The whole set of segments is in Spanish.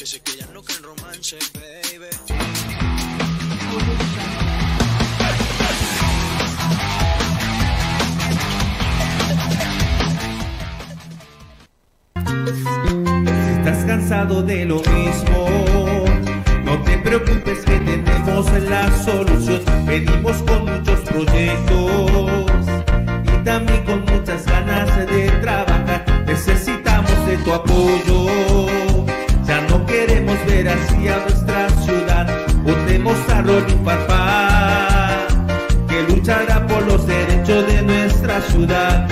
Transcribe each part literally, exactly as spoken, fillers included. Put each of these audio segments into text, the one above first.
Dice que ya no creen romance, baby. Si estás cansado de lo mismo, no te preocupes que tenemos la solución. Venimos con muchos proyectos y también con muchas ganas de trabajar. Necesitamos de tu apoyo. Ya no queremos ver así a nuestra ciudad. Votemos a Ronnie Farfán, que luchará por los derechos de nuestra ciudad.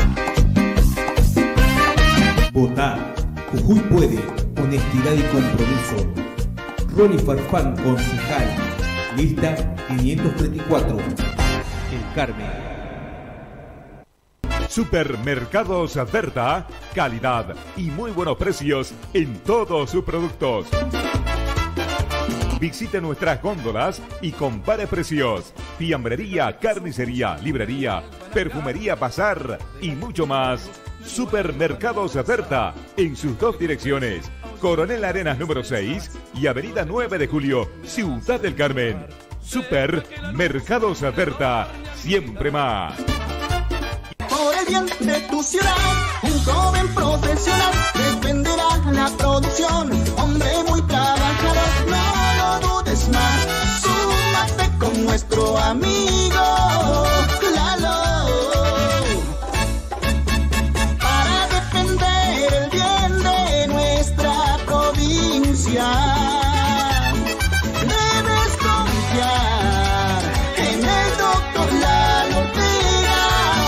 Votar. Jujuy puede. Honestidad y compromiso. Ronnie Farfán, concejal. Lista quinientos treinta y cuatro. El Carmen. Supermercados Berta, calidad y muy buenos precios en todos sus productos. Visite nuestras góndolas y compare precios. Fiambrería, carnicería, librería, perfumería, bazar y mucho más. Supermercados Berta en sus dos direcciones. Coronel Arenas número seis y Avenida nueve de Julio, Ciudad del Carmen. Supermercados Berta, siempre más. Por el bien de tu ciudad, un joven profesional defenderá la producción. Hombre muy trabajador, no lo dudes más. Súmate con nuestro amigo Lalo para defender el bien de nuestra provincia. Debes confiar en el doctor Lalo Ortega.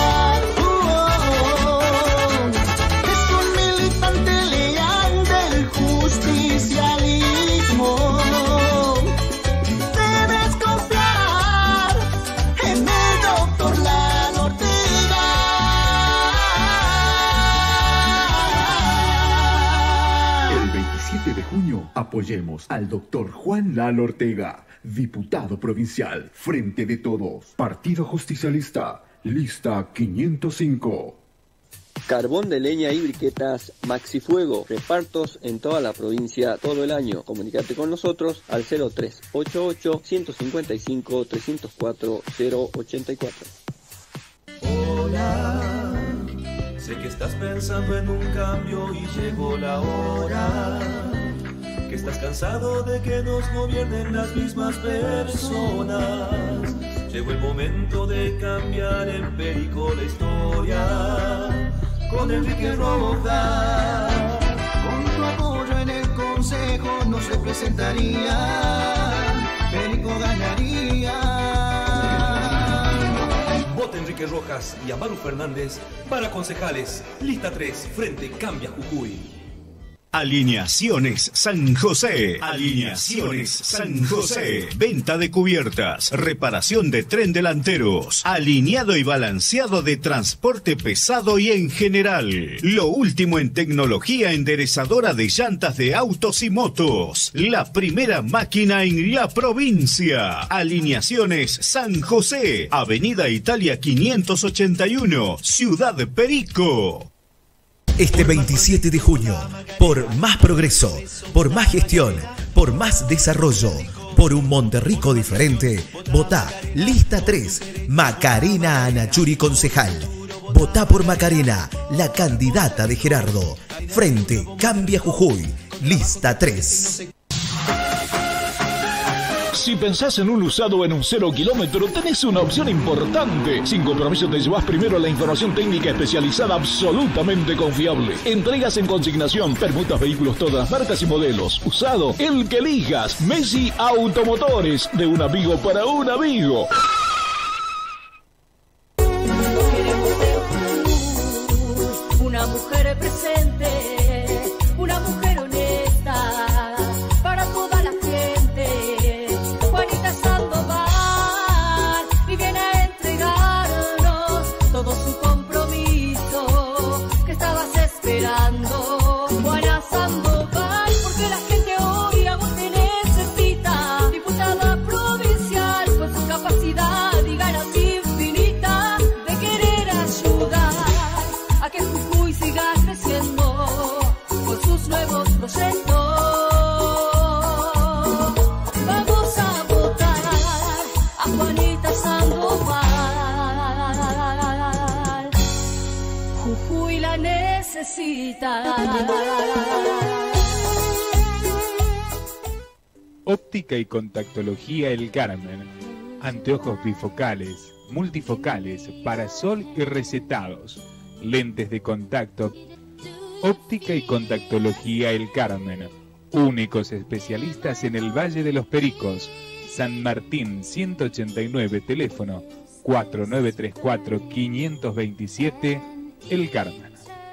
Debes confiar en el doctor Lalo Ortega. El veintisiete de junio apoyemos al doctor Juan Lalo Ortega, diputado provincial, Frente de Todos, Partido Justicialista, lista quinientos cinco. Carbón de leña y briquetas Maxifuego. Repartos en toda la provincia todo el año. Comunicate con nosotros al cero tres ocho ocho, uno cinco cinco, tres cero cuatro, cero ocho cuatro. Hola, sé que estás pensando en un cambio y llegó la hora. Que estás cansado de que nos gobiernen las mismas personas. Llegó el momento de cambiar en Perico la historia. Con Enrique Rojas, Con tu apoyo en el consejo nos representaría. Perico ganaría. Vota Enrique Rojas y Amaru Fernández para concejales. Lista tres, Frente Cambia Jujuy. Alineaciones San José. Alineaciones San José. Venta de cubiertas, reparación de tren delanteros, alineado y balanceado de transporte pesado y en general. Lo último en tecnología enderezadora de llantas de autos y motos. La primera máquina en la provincia. Alineaciones San José. Avenida Italia quinientos ochenta y uno, Ciudad Perico. Este veintisiete de junio, por más progreso, por más gestión, por más desarrollo, por un Monterrico diferente, votá Lista tres, Macarena Anachuri concejal. Votá por Macarena, la candidata de Gerardo. Frente Cambia Jujuy, Lista tres. Si pensás en un usado o en un cero kilómetro, tenés una opción importante. Sin compromiso te llevas primero la información técnica especializada absolutamente confiable. Entregas en consignación, permutas vehículos todas marcas y modelos. Usado, el que elijas. Messi Automotores, de un amigo para un amigo. Una mujer presente, una mujer honesta, para toda la gente. Juanita Sandoval, y viene a entregarnos todo su compromiso que estabas esperando. Juana Sandoval, porque la gente hoy a vos te necesita. Diputada provincial con su capacidad. necesita. Óptica y contactología El Carmen. Anteojos bifocales, multifocales, parasol y recetados. Lentes de contacto. Óptica y contactología El Carmen. Únicos especialistas en el Valle de los Pericos. San Martín ciento ochenta y nueve, teléfono cuatro nueve tres cuatro, cinco dos siete, El Carmen.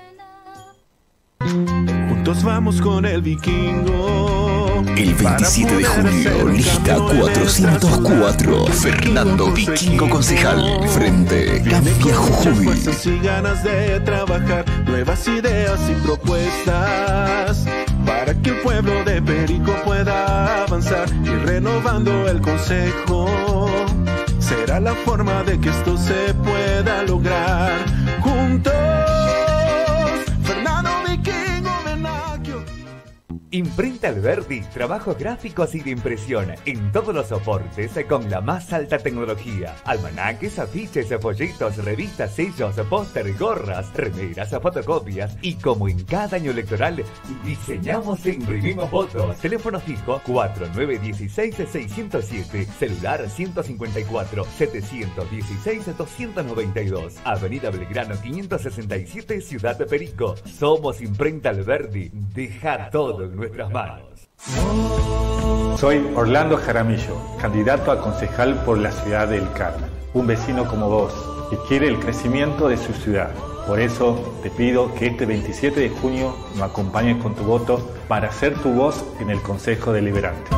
Juntos vamos con el vikingo. El veintisiete de junio, lista cuatrocientos cuatro, Fernando Vikingo Concejal, frente Cambia Jujuy. Y ganas de trabajar, nuevas ideas y propuestas, para que el pueblo de Perico pueda avanzar. Y renovando el consejo, será la forma de que esto se pueda lograr. Juntos, Fernando Vikingo Venacchio. Imprenta Alberdi, trabajos gráficos y de impresión en todos los soportes con la más alta tecnología. Almanaques, afiches, folletos, revistas, sellos, póster, gorras, remeras, fotocopias. Y como en cada año electoral, diseñamos e imprimimos votos. Teléfono fijo cuatro nueve uno seis, seis cero siete, celular ciento cincuenta y cuatro, setecientos dieciséis, doscientos noventa y dos. Avenida Belgrano quinientos sesenta y siete, Ciudad de Perico. Somos Imprenta Alberdi. Deja todo en nuestras manos. Soy Orlando Jaramillo, candidato a concejal por la ciudad del Carmen. Un vecino como vos, que quiere el crecimiento de su ciudad. Por eso te pido que este veintisiete de junio me acompañes con tu voto para ser tu voz en el Consejo Deliberante.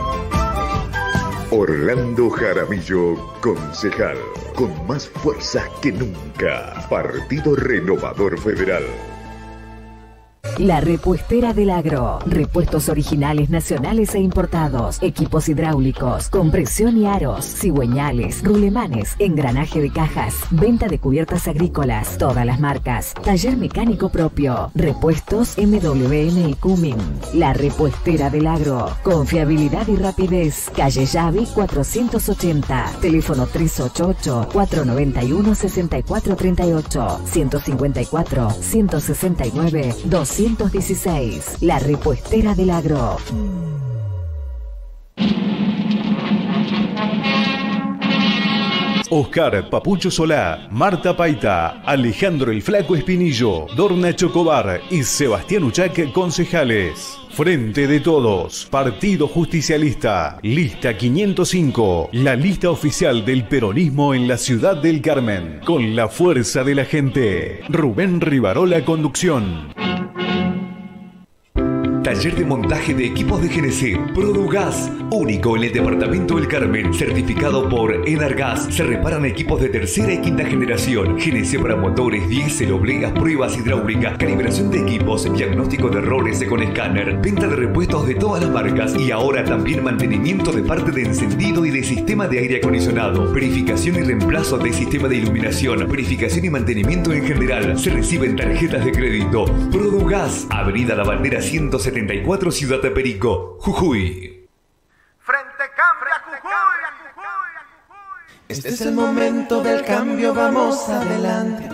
Orlando Jaramillo, concejal, con más fuerza que nunca. Partido Renovador Federal. La Repuestera del Agro. Repuestos originales nacionales e importados. Equipos hidráulicos, compresión y aros, cigüeñales, rulemanes, engranaje de cajas, venta de cubiertas agrícolas, todas las marcas. Taller mecánico propio. Repuestos M W M y Cumin. La Repuestera del Agro. Confiabilidad y rapidez. Calle Yavi cuatrocientos ochenta. Teléfono tres ocho ocho, cuatro nueve uno, seis cuatro tres ocho. ciento cincuenta y cuatro, ciento sesenta y nueve, doscientos dieciséis. La Repuestera del Agro. Oscar Papucho Solá, Marta Paita, Alejandro el Flaco Espinillo, Dorna Chocobar y Sebastián Uchac, concejales. Frente de Todos, Partido Justicialista, lista quinientos cinco, la lista oficial del peronismo en la ciudad del Carmen, con la fuerza de la gente. Rubén Rivarola, conducción. Taller de montaje de equipos de G N C, Produgas, único en el departamento del Carmen, certificado por Enargas. Se reparan equipos de tercera y quinta generación, G N C para motores, diésel, obleas, pruebas hidráulicas, calibración de equipos, diagnóstico de errores con escáner, venta de repuestos de todas las marcas y ahora también mantenimiento de parte de encendido y de sistema de aire acondicionado, verificación y reemplazo de sistema de iluminación, verificación y mantenimiento en general. Se reciben tarjetas de crédito. Produgas, Avenida La Bandera ciento setenta y cuatro, Ciudad de Perico, Jujuy. Frente Cambia Jujuy. Este es el momento del cambio, vamos adelante.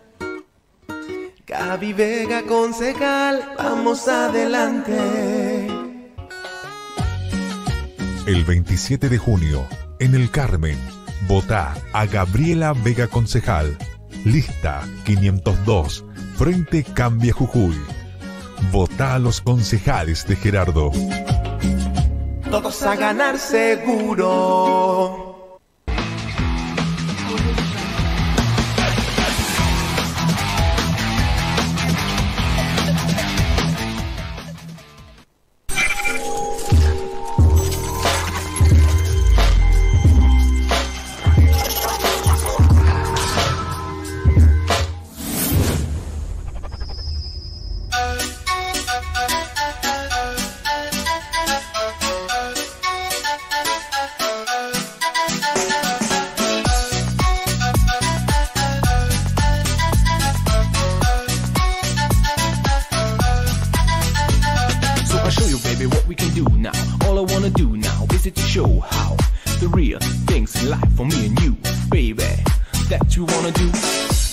Gaby Vega, concejal, vamos adelante. El veintisiete de junio, en el Carmen, vota a Gabriela Vega, concejal. Lista quinientos dos, Frente Cambia Jujuy. Vota a los concejales de Gerardo. Todos a ganar seguro.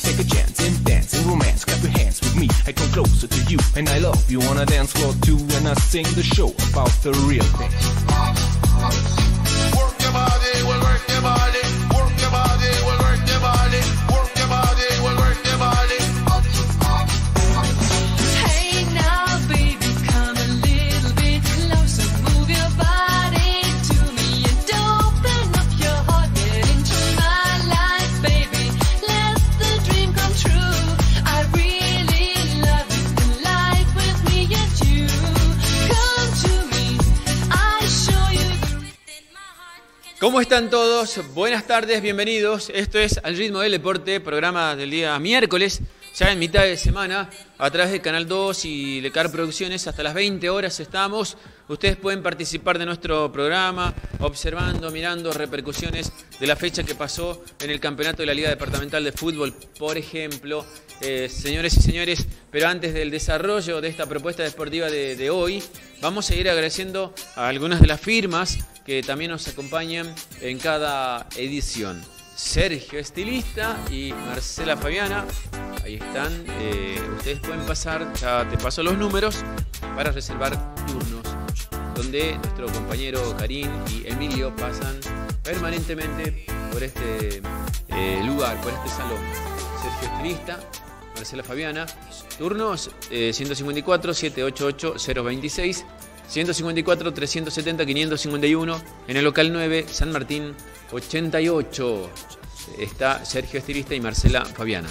Take a chance and dance and romance. Clap your hands with me. I come closer to you and I love you on a dance floor too. And I sing the show about the real thing. Work your body, we'll work your body. Work your body, we'll work your body. Work your body, we'll work your body. Hey now, baby, come a little bit closer. Move your body to me and open up your heart. Get into my life, baby. Let the dream come true. I really love you in life with me and you. Come to me, I show you the... ¿Cómo están todos? Buenas tardes, bienvenidos. Esto es Al Ritmo del Deporte, programa del día miércoles, ya en mitad de semana, a través de Canal dos y Lecar Producciones. Hasta las veinte horas estamos. Ustedes pueden participar de nuestro programa, observando, mirando repercusiones de la fecha que pasó en el campeonato de la Liga Departamental de Fútbol, por ejemplo. Eh, señores y señores, pero antes del desarrollo de esta propuesta deportiva de, de hoy, vamos a ir agradeciendo a algunas de las firmas que también nos acompañan en cada edición. Sergio Estilista y Marcela Fabiana, ahí están. Eh, ustedes pueden pasar, ya te paso los números, para reservar turnos, donde nuestro compañero Karim y Emilio pasan permanentemente por este eh, lugar, por este salón. Sergio Estilista, Marcela Fabiana, turnos eh, ciento cincuenta y cuatro, setecientos ochenta y ocho, cero veintiséis, ciento cincuenta y cuatro, trescientos setenta, quinientos cincuenta y uno, en el local nueve, San Martín ochenta y ocho. Está Sergio Estilista y Marcela Fabiana.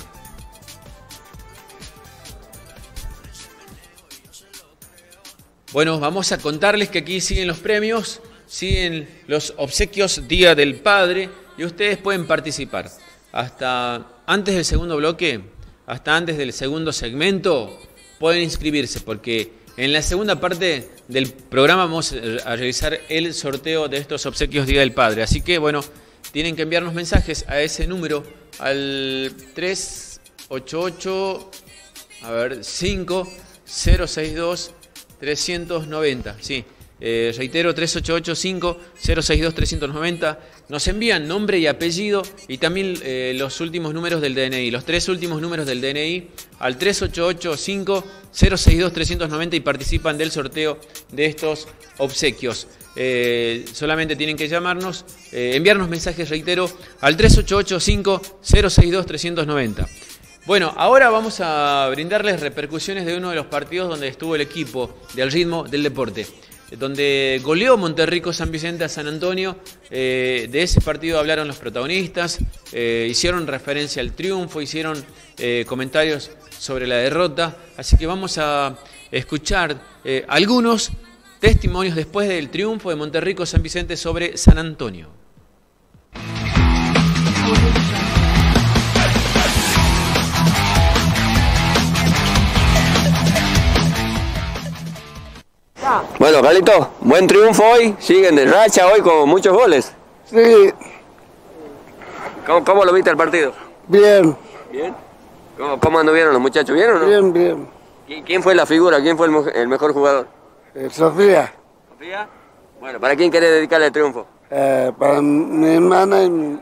Bueno, vamos a contarles que aquí siguen los premios, siguen los obsequios Día del Padre y ustedes pueden participar. Hasta antes del segundo bloque, hasta antes del segundo segmento, pueden inscribirse porque en la segunda parte del programa vamos a realizar el sorteo de estos obsequios Día del Padre. Así que, bueno, tienen que enviarnos mensajes a ese número, al tres ocho ocho, a ver, cinco cero seis dos, trescientos noventa. Sí, eh, reitero, tres ocho ocho, cinco cero seis dos, trescientos noventa. Nos envían nombre y apellido y también eh, los últimos números del D N I, los tres últimos números del D N I al tres ocho ocho, cinco cero seis dos, trescientos noventa y participan del sorteo de estos obsequios. Eh, solamente tienen que llamarnos, eh, enviarnos mensajes, reitero, al tres ocho ocho, cinco cero seis dos, trescientos noventa. Bueno, ahora vamos a brindarles repercusiones de uno de los partidos donde estuvo el equipo de Al Ritmo del Deporte, donde goleó Monterrico San Vicente a San Antonio. Eh, de ese partido hablaron los protagonistas, eh, hicieron referencia al triunfo, hicieron eh, comentarios sobre la derrota, así que vamos a escuchar eh, algunos testimonios después del triunfo de Monterrico San Vicente sobre San Antonio. Bueno, Carlito, buen triunfo hoy, siguen de racha hoy con muchos goles. Sí. ¿Cómo, cómo lo viste el partido? Bien. ¿Bien? ¿Cómo, cómo anduvieron los muchachos? ¿Bien o no? Bien, bien. ¿Quién, quién fue la figura? ¿Quién fue el, el mejor jugador? Eh, Sofía. ¿Sofía? Bueno, ¿para quién querés dedicarle el triunfo? Eh, para mi hermana y mi...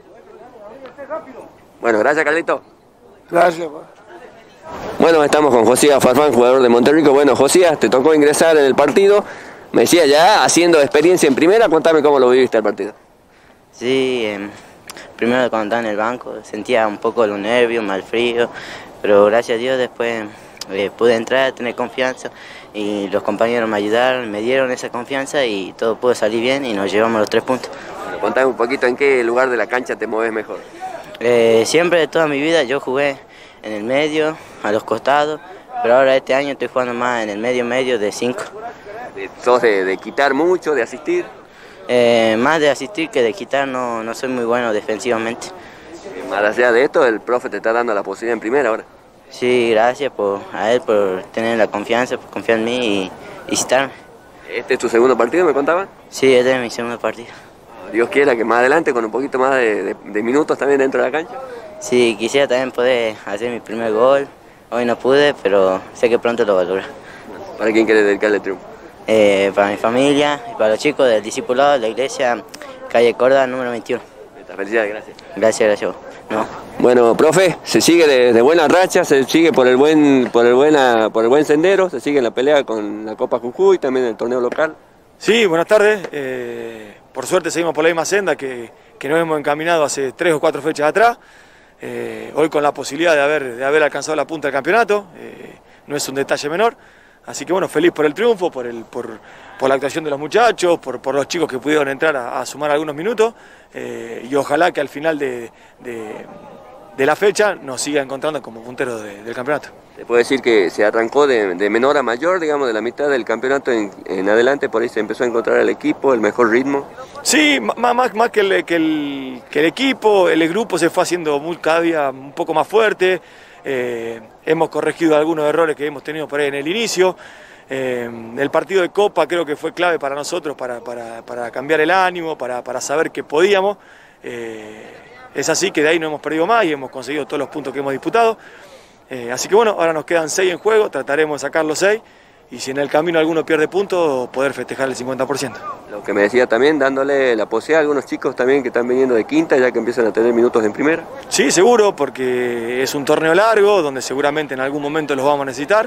Bueno, gracias, Carlito. Gracias, pa. Bueno, estamos con Josías Farfán, jugador de Monterrico. Bueno, Josías, te tocó ingresar en el partido. Me decía ya, haciendo experiencia en primera, contame cómo lo viviste el partido. Sí, eh, primero cuando estaba en el banco sentía un poco los nervios, mal frío, pero gracias a Dios después eh, pude entrar, tener confianza y los compañeros me ayudaron, me dieron esa confianza y todo pudo salir bien y nos llevamos los tres puntos. Bueno, contame un poquito en qué lugar de la cancha te mueves mejor. Eh, siempre de toda mi vida yo jugué en el medio, a los costados, pero ahora este año estoy jugando más en el medio medio de cinco. ¿Sos de, de quitar mucho, de asistir? Eh, más de asistir que de quitar, no, no soy muy bueno defensivamente. Eh, más allá de esto, el profe te está dando la posibilidad en primera ahora. Sí, gracias por, a él por tener la confianza, por confiar en mí y, y citarme. ¿Este es tu segundo partido, me contaban? Sí, este es mi segundo partido. Dios quiera que más adelante, con un poquito más de, de, de minutos también dentro de la cancha. Sí, quisiera también poder hacer mi primer gol. Hoy no pude, pero sé que pronto lo voy a lograr. ¿Para quién quieres dedicarle el triunfo? Eh, para mi familia y para los chicos del discipulado de la iglesia, calle Córdoba, número veintiuno. Felicidades, gracias. Gracias, gracias. ¿no? Bueno, profe, se sigue de, de buena racha, se sigue por el buen por el buena por el buen sendero, se sigue en la pelea con la Copa Jujuy, también el torneo local. Sí, buenas tardes. Eh, por suerte seguimos por la misma senda que, que nos hemos encaminado hace tres o cuatro fechas atrás. Eh, hoy con la posibilidad de haber, de haber alcanzado la punta del campeonato, eh, no es un detalle menor. Así que bueno, feliz por el triunfo, por, el, por, por la actuación de los muchachos, por, por los chicos que pudieron entrar a, a sumar algunos minutos. Eh, y ojalá que al final de, de, de la fecha nos siga encontrando como puntero de, del campeonato. Se puede decir que se arrancó de, de menor a mayor, digamos, de la mitad del campeonato en, en adelante, por ahí se empezó a encontrar el equipo, el mejor ritmo. Sí, más, más, más que, el, que, el, que el equipo, el grupo se fue haciendo muy, cada día un poco más fuerte, eh, hemos corregido algunos errores que hemos tenido por ahí en el inicio. Eh, el partido de Copa creo que fue clave para nosotros, para, para, para cambiar el ánimo, para, para saber que podíamos. Eh, es así que de ahí no hemos perdido más y hemos conseguido todos los puntos que hemos disputado. Eh, así que bueno, ahora nos quedan seis en juego, trataremos de sacar los seis y si en el camino alguno pierde puntos, poder festejar el cincuenta por ciento. Lo que me decía también, dándole la posibilidad a algunos chicos también que están viniendo de quinta, ya que empiezan a tener minutos en primera. Sí, seguro, porque es un torneo largo, donde seguramente en algún momento los vamos a necesitar.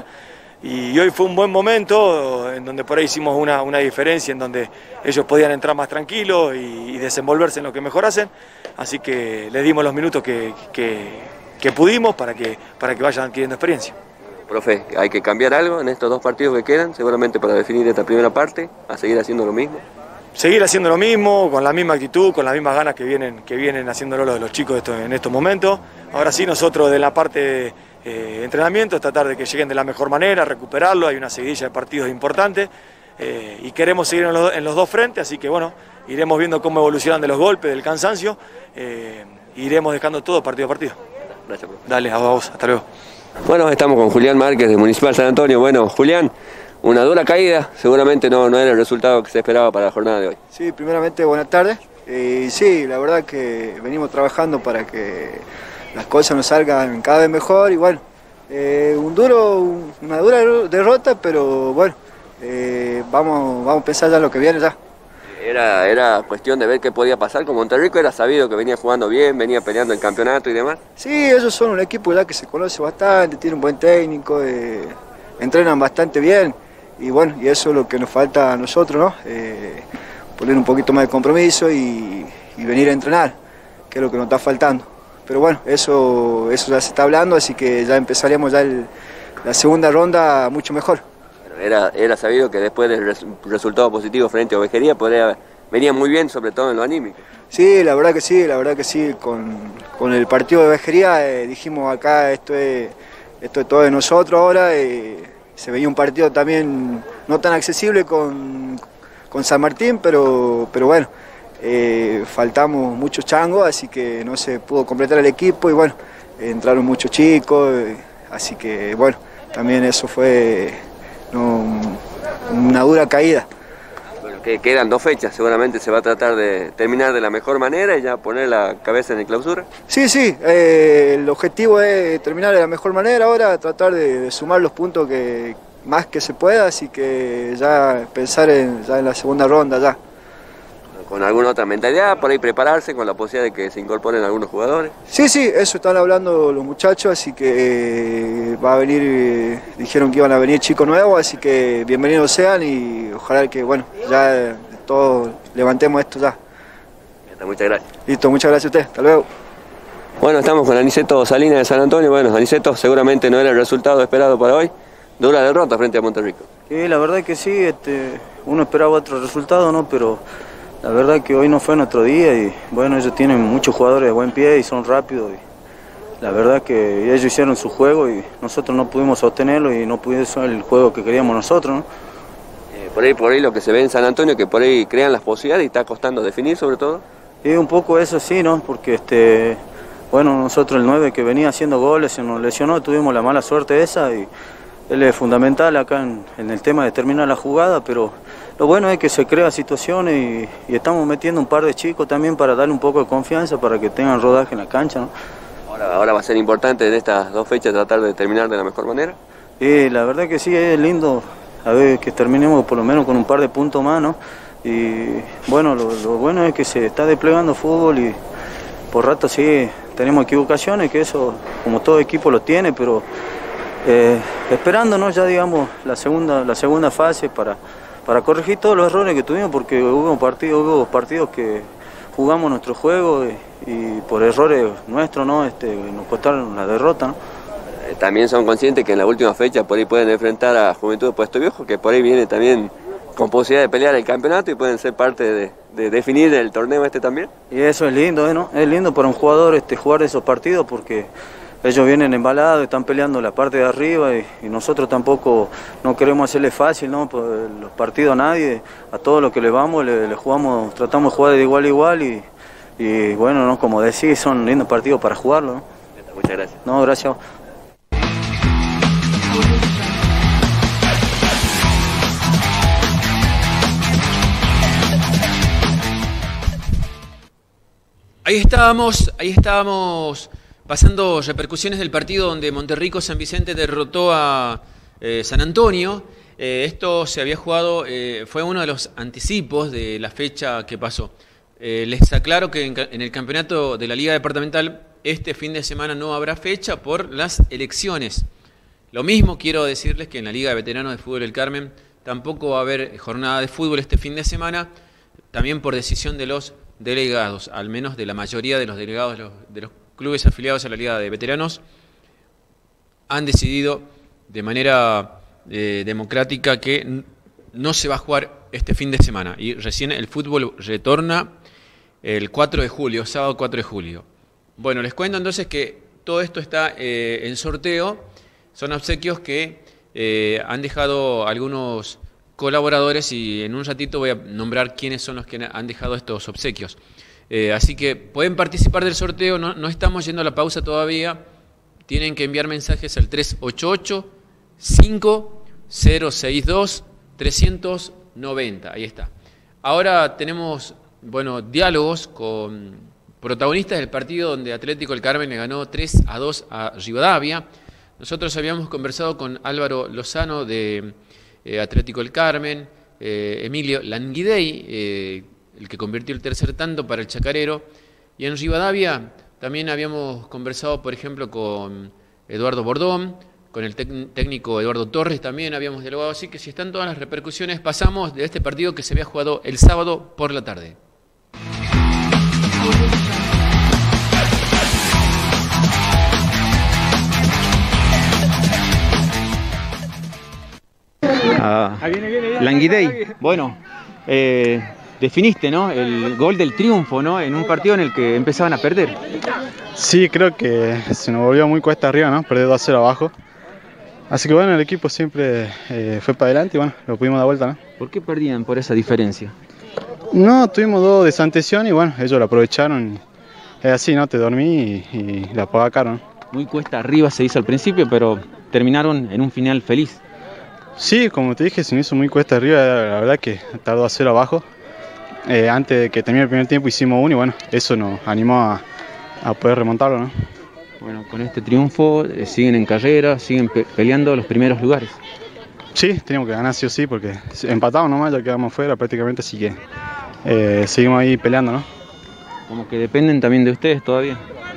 Y hoy fue un buen momento, en donde por ahí hicimos una, una diferencia, en donde ellos podían entrar más tranquilos y, y desenvolverse en lo que mejor hacen. Así que les dimos los minutos que... que que pudimos para que, para que vayan adquiriendo experiencia. Profe, hay que cambiar algo en estos dos partidos que quedan, seguramente para definir esta primera parte, a seguir haciendo lo mismo. Seguir haciendo lo mismo, con la misma actitud, con las mismas ganas que vienen, que vienen haciéndolo los, los chicos esto, en estos momentos. Ahora sí, nosotros de la parte de eh, entrenamiento, tratar de que lleguen de la mejor manera, recuperarlo, hay una seguidilla de partidos importantes eh, y queremos seguir en los, en los dos frentes, así que bueno, iremos viendo cómo evolucionan de los golpes, del cansancio, eh, iremos dejando todo partido a partido. Gracias, profe. Dale, a vos, hasta luego. Bueno, estamos con Julián Márquez de Municipal San Antonio. Bueno, Julián, una dura caída, seguramente no, no era el resultado que se esperaba para la jornada de hoy. Sí, primeramente buenas tardes. Eh, sí, la verdad que venimos trabajando para que las cosas nos salgan cada vez mejor y bueno, eh, un duro, una dura derrota, pero bueno, eh, vamos, vamos a pensar ya en lo que viene ya. Era, era cuestión de ver qué podía pasar con Monterrico, era sabido que venía jugando bien, venía peleando el campeonato y demás. Sí, ellos son un equipo ya que se conoce bastante, tiene un buen técnico, eh, entrenan bastante bien y bueno, y eso es lo que nos falta a nosotros, ¿no? Eh, poner un poquito más de compromiso y, y venir a entrenar, que es lo que nos está faltando. Pero bueno, eso, eso ya se está hablando, así que ya empezaremos ya el, la segunda ronda mucho mejor. Era, era sabido que después del res, resultado positivo frente a Ovejería podría, venía muy bien, sobre todo en lo anímico. Sí, la verdad que sí, la verdad que sí. Con, con el partido de Ovejería eh, dijimos acá esto es, esto es todo de nosotros ahora. Eh, se veía un partido también no tan accesible con, con San Martín, pero, pero bueno, eh, faltamos muchos changos, así que no se pudo completar el equipo y bueno, entraron muchos chicos, eh, así que bueno, también eso fue... No, una dura caída. Bueno, que quedan dos fechas, seguramente se va a tratar de terminar de la mejor manera y ya poner la cabeza en el clausura. Sí, sí, eh, el objetivo es terminar de la mejor manera ahora, tratar de, de sumar los puntos que más que se pueda, así que ya pensar en, ya en la segunda ronda ya. Con alguna otra mentalidad, por ahí prepararse con la posibilidad de que se incorporen algunos jugadores. Sí, sí, eso están hablando los muchachos, así que eh, va a venir, eh, dijeron que iban a venir chicos nuevos, así que bienvenidos sean y ojalá que, bueno, ya eh, todos levantemos esto ya. Muchas gracias. Listo, muchas gracias a usted, hasta luego. Bueno, estamos con Aniceto Salinas de San Antonio. Bueno, Aniceto, seguramente no era el resultado esperado para hoy. Dura derrota frente a Monterrico. Sí, la verdad que sí, este, uno esperaba otro resultado, ¿no? Pero la verdad que hoy no fue nuestro día y bueno, ellos tienen muchos jugadores de buen pie y son rápidos. Y la verdad que ellos hicieron su juego y nosotros no pudimos sostenerlo y no pudimos hacer el juego que queríamos nosotros, ¿no? Eh, por ahí, por ahí lo que se ve en San Antonio, que por ahí crean las posibilidades y está costando definir sobre todo. Sí, un poco eso sí, ¿no? Porque este, bueno, nosotros el nueve que venía haciendo goles se nos lesionó, tuvimos la mala suerte esa y él es fundamental acá en, en el tema de terminar la jugada, pero lo bueno es que se crea situaciones y, y estamos metiendo un par de chicos también para darle un poco de confianza para que tengan rodaje en la cancha, ¿no? Ahora, ahora va a ser importante en estas dos fechas tratar de terminar de la mejor manera. Sí, la verdad que sí, es lindo a ver que terminemos por lo menos con un par de puntos más, ¿no? Y bueno, lo, lo bueno es que se está desplegando fútbol y por rato sí, tenemos equivocaciones, que eso como todo equipo lo tiene, pero eh, esperándonos ya digamos la segunda, la segunda fase para, para corregir todos los errores que tuvimos, porque hubo partidos, hubo partidos que jugamos nuestro juego y, y por errores nuestros, ¿no? Este, nos costaron la derrota, ¿no? También son conscientes que en la última fecha por ahí pueden enfrentar a Juventud de Puesto Viejo, que por ahí viene también con posibilidad de pelear el campeonato y pueden ser parte de, de definir el torneo este también. Y eso es lindo, ¿eh, no? Es lindo para un jugador este, jugar esos partidos porque ellos vienen embalados, están peleando la parte de arriba y, y nosotros tampoco no queremos hacerle fácil, ¿no? Por los partidos a nadie, a todos los que le vamos, le, le jugamos, tratamos de jugar de igual a igual y, y bueno, ¿no? Como decís, son lindos partidos para jugarlo, ¿no? Muchas gracias. No, gracias. Ahí estábamos, ahí estábamos pasando repercusiones del partido donde Monterrico San Vicente derrotó a eh, San Antonio. Eh, esto se había jugado, eh, fue uno de los anticipos de la fecha que pasó. Eh, les aclaro que en, en el campeonato de la Liga Departamental este fin de semana no habrá fecha por las elecciones. Lo mismo quiero decirles que en la Liga de Veteranos de Fútbol del Carmen tampoco va a haber jornada de fútbol este fin de semana, también por decisión de los delegados, al menos de la mayoría de los delegados de los, de los clubes afiliados a la Liga de Veteranos, han decidido de manera eh, democrática que no se va a jugar este fin de semana y recién el fútbol retorna el cuatro de julio, sábado cuatro de julio. Bueno, les cuento entonces que todo esto está eh, en sorteo, son obsequios que eh, han dejado algunos colaboradores y en un ratito voy a nombrar quiénes son los que han dejado estos obsequios. Eh, así que pueden participar del sorteo, no, no estamos yendo a la pausa todavía, tienen que enviar mensajes al tres ocho ocho, cinco cero seis dos, tres nueve cero, ahí está. Ahora tenemos, bueno, diálogos con protagonistas del partido donde Atlético del Carmen le ganó tres a dos a Rivadavia. Nosotros habíamos conversado con Álvaro Lozano de Eh, Atlético del Carmen, eh, Emilio Languidey, eh, el que convirtió el tercer tanto para el Chacarero, y en Rivadavia también habíamos conversado, por ejemplo, con Eduardo Bordón, con el técnico Eduardo Torres también habíamos dialogado, así que si están todas las repercusiones, pasamos de este partido que se había jugado el sábado por la tarde. Ah, Languidey, bueno, eh, definiste, ¿no? El gol del triunfo, ¿no? En un partido en el que empezaban a perder. Sí, creo que se nos volvió muy cuesta arriba, ¿no? Perder dos a cero abajo. Así que bueno, el equipo siempre eh, fue para adelante y bueno, lo pudimos dar vuelta, ¿no? ¿Por qué perdían por esa diferencia? No, tuvimos dos desantesiones y bueno, ellos lo aprovecharon. Es así, ¿no? Te dormí y, y la apagaron, ¿no? Muy cuesta arriba se hizo al principio, pero terminaron en un final feliz. Sí, como te dije, se me hizo muy cuesta arriba, la verdad que tardó a cero abajo. Eh, antes de que termine el primer tiempo hicimos uno y bueno, eso nos animó a, a poder remontarlo, ¿no? Bueno, con este triunfo eh, siguen en carrera, siguen pe peleando los primeros lugares. Sí, teníamos que ganar sí o sí porque empatamos nomás, ya quedamos fuera prácticamente, así que eh, seguimos ahí peleando, ¿no? Como que dependen también de ustedes todavía.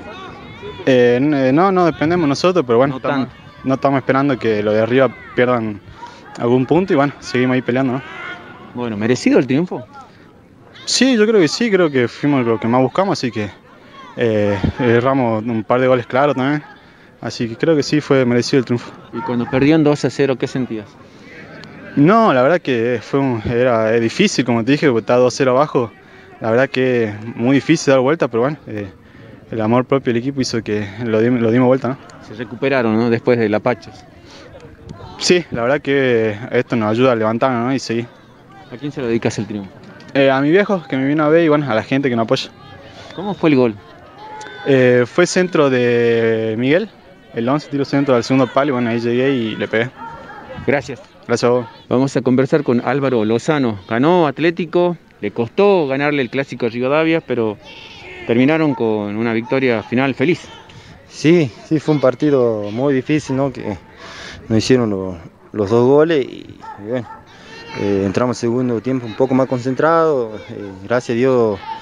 Eh, no, no dependemos nosotros, pero bueno, no, estamos, no estamos esperando que los de arriba pierdan algún punto y bueno, seguimos ahí peleando, ¿no? Bueno, ¿merecido el triunfo? Sí, yo creo que sí, creo que fuimos lo que más buscamos, así que eh, erramos un par de goles claros también, así que creo que sí fue merecido el triunfo. ¿Y cuando perdieron dos a cero, qué sentías? No, la verdad que fue un, era es difícil, como te dije, porque estaba dos a cero abajo, la verdad que es muy difícil dar vuelta, pero bueno, eh, el amor propio del equipo hizo que lo, dimos, lo dimos vuelta, ¿no? Se recuperaron, ¿no? Después del Apache. Sí, la verdad que esto nos ayuda a levantarnos, ¿no? Y seguir. ¿A quién se lo dedicas el triunfo? Eh, a mi viejo, que me vino a ver, y bueno, a la gente que nos apoya. ¿Cómo fue el gol? Eh, fue centro de Miguel, el once tiro centro del segundo palo, y bueno, ahí llegué y le pegué. Gracias. Gracias a vos. Vamos a conversar con Álvaro Lozano. Ganó Atlético, le costó ganarle el clásico a Rivadavia, pero terminaron con una victoria final feliz. Sí, sí, fue un partido muy difícil, ¿no? Que nos hicieron lo, los dos goles y, y bueno, eh, entramos segundo tiempo un poco más concentrado, eh, gracias a Dios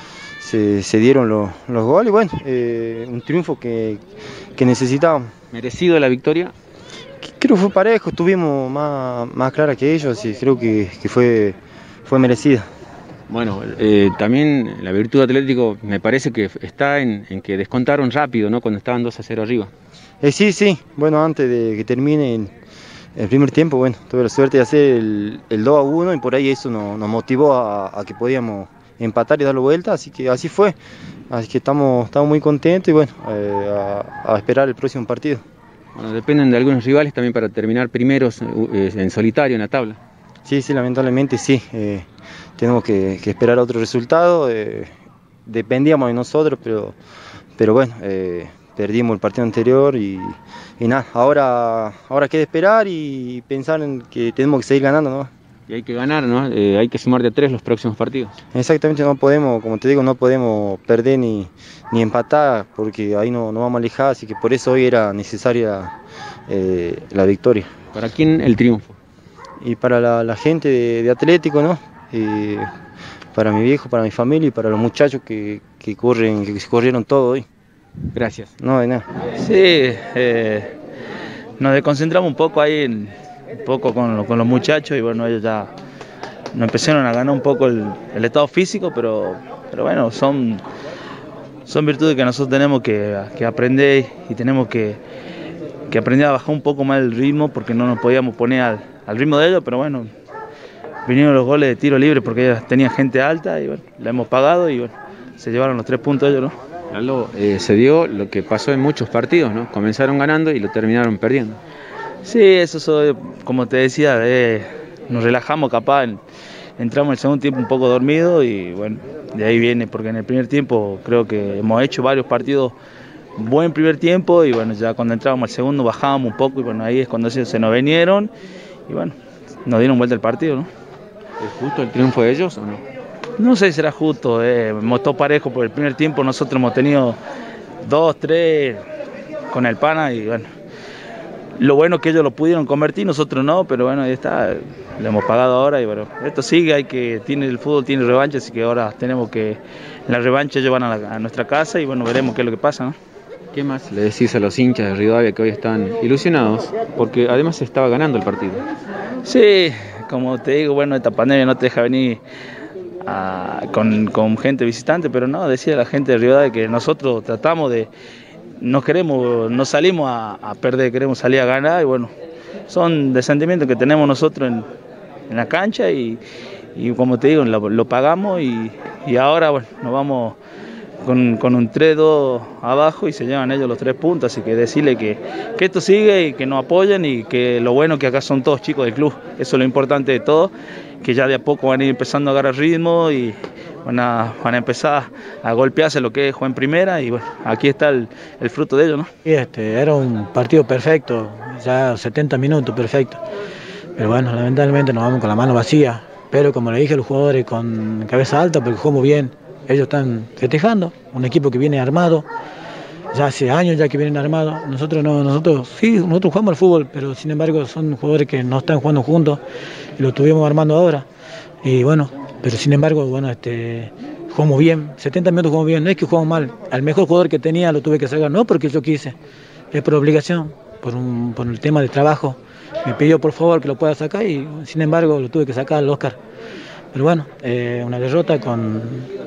se, se dieron los, los goles y bueno, eh, un triunfo que, que necesitábamos. ¿Merecido la victoria? Creo que fue parejo, estuvimos más, más clara que ellos y creo que, que fue, fue merecida. Bueno, eh, también la virtud de Atlético me parece que está en, en que descontaron rápido, ¿no? Cuando estaban dos a cero arriba. Eh, sí, sí, bueno, antes de que termine el, el primer tiempo, bueno, tuve la suerte de hacer el, el dos a uno y por ahí eso nos, nos motivó a, a que podíamos empatar y darlo vuelta, así que así fue. Así que estamos, estamos muy contentos y bueno, eh, a, a esperar el próximo partido. Bueno, dependen de algunos rivales también para terminar primeros eh, en solitario en la tabla. Sí, sí, lamentablemente sí. Eh, tenemos que, que esperar otro resultado. Eh, dependíamos de nosotros, pero, pero bueno, eh, perdimos el partido anterior y, y nada, ahora, ahora queda esperar y pensar en que tenemos que seguir ganando, ¿no? Y hay que ganar, ¿no? Eh, hay que sumar de a tres los próximos partidos. Exactamente, no podemos, como te digo, no podemos perder ni, ni empatar porque ahí no, no vamos a alejar, así que por eso hoy era necesaria eh, la victoria. ¿Para quién el triunfo? Y para la, la gente de, de Atlético, ¿no? Eh, para mi viejo, para mi familia y para los muchachos que, que corren, que corrieron todo hoy. Gracias. No, de nada. Sí, eh, nos desconcentramos un poco ahí, en, un poco con, con los muchachos y bueno, ellos ya nos empezaron a ganar un poco el, el estado físico, pero, pero bueno, son, son virtudes que nosotros tenemos que, que aprender y tenemos que, que aprender a bajar un poco más el ritmo porque no nos podíamos poner al, al ritmo de ellos, pero bueno, vinieron los goles de tiro libre porque ellos tenían gente alta y bueno, la hemos pagado y bueno, se llevaron los tres puntos ellos, ¿no? Lalo, eh, se dio lo que pasó en muchos partidos, ¿no? Comenzaron ganando y lo terminaron perdiendo. Sí, eso soy, como te decía, eh, nos relajamos capaz, en, entramos en el segundo tiempo un poco dormido y bueno, de ahí viene, porque en el primer tiempo creo que hemos hecho varios partidos buen primer tiempo y bueno, ya cuando entrábamos al segundo bajábamos un poco y bueno, ahí es cuando se, se nos vinieron y bueno, nos dieron vuelta el partido, ¿no? ¿Es justo el triunfo de ellos o no? No sé si será justo, eh, hemos estado parejo por el primer tiempo, nosotros hemos tenido dos, tres con el Pana y bueno, lo bueno es que ellos lo pudieron convertir, nosotros no, pero bueno, ahí está, lo hemos pagado ahora y bueno, esto sigue, hay que, tiene el fútbol tiene revancha, así que ahora tenemos que, en la revancha ellos van a, la, a nuestra casa y bueno, veremos qué es lo que pasa, ¿no? ¿Qué más le decís a los hinchas de Rivadavia que hoy están ilusionados? Porque además se estaba ganando el partido. Sí, como te digo, bueno, esta pandemia no te deja venir a, con, con gente visitante, pero no, decía la gente de Rivadavia que nosotros tratamos de, no queremos, no salimos a, a perder, queremos salir a ganar y bueno, son de sentimientos que tenemos nosotros en, en la cancha y, y como te digo, lo, lo pagamos y, y ahora bueno, nos vamos con, con un tres dos abajo y se llevan ellos los tres puntos, así que decirle que, que esto sigue y que nos apoyen y que lo bueno que acá son todos chicos del club, eso es lo importante de todo, que ya de a poco van a ir empezando a agarrar ritmo y van a, van a empezar a golpearse lo que es jugar en primera y bueno, aquí está el, el fruto de ello, ¿no? Sí, este, era un partido perfecto, ya setenta minutos perfecto, pero bueno, lamentablemente nos vamos con la mano vacía, pero como le dije a los jugadores con cabeza alta porque jugamos bien, ellos están festejando, un equipo que viene armado, ya hace años ya que vienen armados, nosotros no, nosotros sí, nosotros jugamos al fútbol, pero sin embargo son jugadores que no están jugando juntos y lo estuvimos armando ahora, y bueno, pero sin embargo, bueno, este, jugamos bien, setenta minutos jugamos bien, no es que jugamos mal, al mejor jugador que tenía lo tuve que sacar, no porque yo quise, es por obligación, por, un, por el tema de trabajo, me pidió por favor que lo pueda sacar y sin embargo lo tuve que sacar al Oscar. Pero bueno, eh, una derrota con,